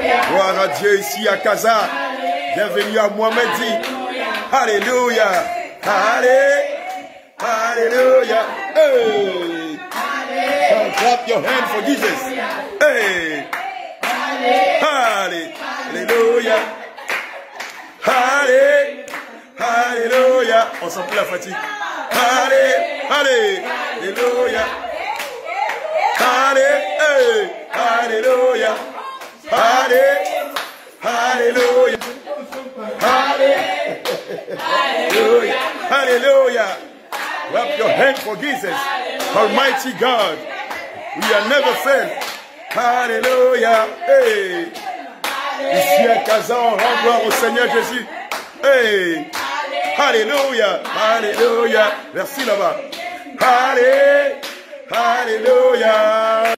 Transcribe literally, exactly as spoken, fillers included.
Gloire à Dieu ici à Casa. Bienvenue à Mohamedia. Alléluia. Allez. Alléluia. Hey. Clap your hand for Jesus. Hey. Allez. Alléluia. Allez. Alléluia. On sent plus la fatigue. Allez. Allez. Alléluia. Allez. Hey. Alléluia. Allez. Alléluia. Alléluia. Alléluia. Clap your hand for Jesus. Almighty God. We are never failed. Alléluia. Hey. Ici à Casa, on rend gloire au Seigneur Jésus. Hey. Alléluia. Alléluia. Merci là-bas. Allez. Alléluia.